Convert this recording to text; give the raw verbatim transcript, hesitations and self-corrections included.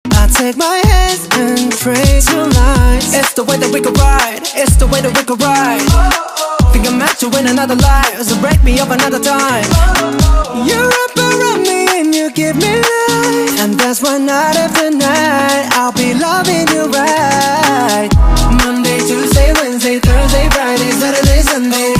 I take my hands and pray to lights. It's the way that we could ride, it's the way that we could ride. Think I'm meant to win another life, so break me up another time. You wrap around me and you give me life, and that's why night after night I'll be loving you right. Monday, Tuesday, Wednesday, Thursday, Friday, Saturday, Sunday,